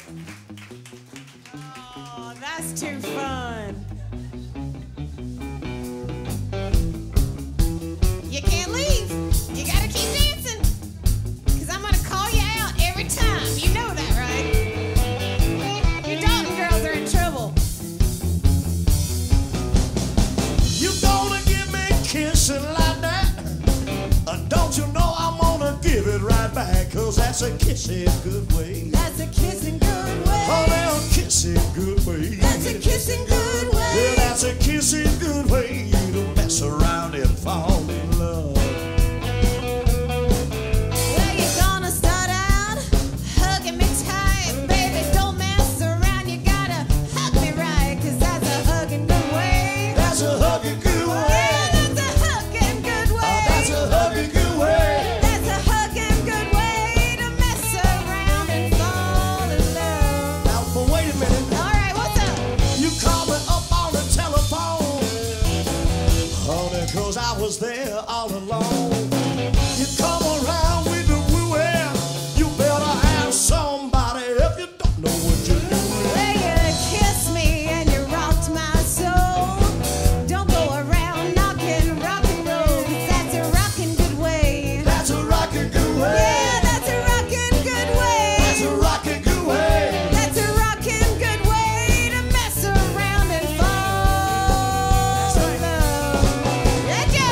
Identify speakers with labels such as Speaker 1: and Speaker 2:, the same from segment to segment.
Speaker 1: Oh, that's too fun. You can't leave. You gotta keep dancing. Cause I'm gonna call you out every time. You know that, right? You Dalton girls are in trouble.
Speaker 2: You gonna give me kissing like that? Don't you know I'm gonna give it right back? Cause that's a kissing good way.
Speaker 1: That's a kissing good way.
Speaker 2: Oh, they're kissing good way.
Speaker 1: That's a kissing good way.
Speaker 2: Yeah, that's a kissing good way to mess around and fall in love.
Speaker 1: Well, you're gonna start out hugging me tight. Baby, don't mess around. You gotta hug me right. Cause that's a hugging good way.
Speaker 2: That's a hugging good way.
Speaker 1: Yeah, that's a hugging good way.
Speaker 2: Oh, that's a hugging good way.
Speaker 1: That's a hugging good way to mess around and fall in love.
Speaker 2: Now, but wait a minute.
Speaker 1: All right, what's up?
Speaker 2: You called me up on the telephone, honey, cause I was there all alone. You come around with the woo-wah. You better ask somebody if you don't know what you're doing.
Speaker 1: Well, you kissed me and you rocked my soul. Don't go around knocking rock and roll. 'Cause that's a rockin' good way.
Speaker 2: That's a rockin' good way.
Speaker 1: Yeah, that's a rockin' good way.
Speaker 2: That's a rockin' good way.
Speaker 1: That's a rockin' good way to mess around and fall in love. Let go.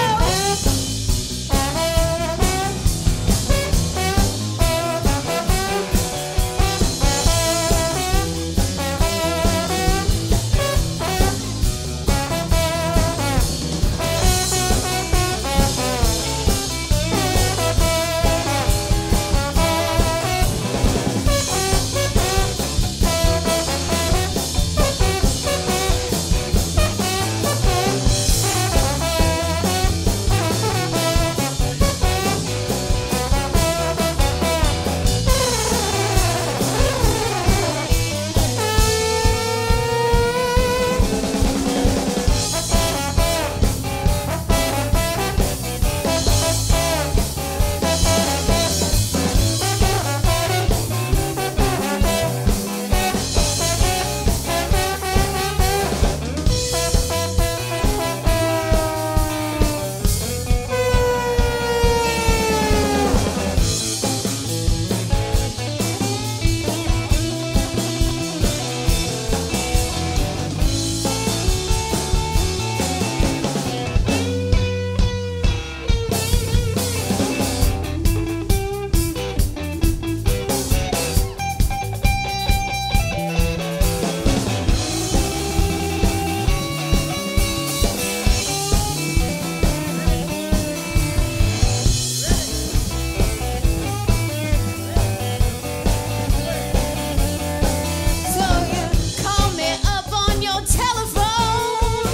Speaker 1: So you call me up on your telephone.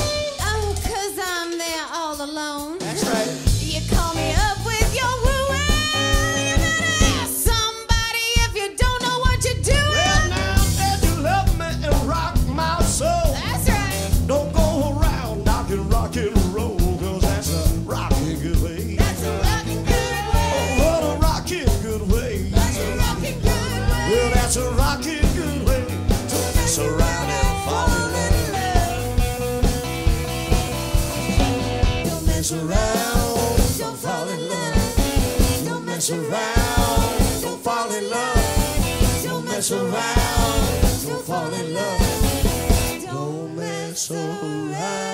Speaker 1: Oh, 'cause I'm there all alone.
Speaker 2: That's right.
Speaker 1: You call me up with your woo-wah. You better ask somebody if you don't know what you're doing.
Speaker 2: Well, now that you love me and rock my soul,
Speaker 1: That's right.
Speaker 2: don't go around knocking rock and roll, cause that's a rockin' good way.
Speaker 1: That's a rockin' good way.
Speaker 2: What a rockin' good way.
Speaker 1: That's a rockin' good way.
Speaker 2: Well, that's a rockin' good way to mess around and fall in love. Don't mess around, don't fall in love. Don't mess around, don't fall in love. Don't mess around, don't fall in love. Don't mess around.